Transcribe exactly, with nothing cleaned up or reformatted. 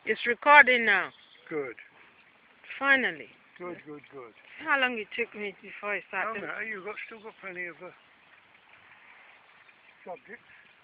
It's recording now. Good. Finally. Good, good, good. How long it took me before I No started? matter, you've got, still got plenty of uh, subjects.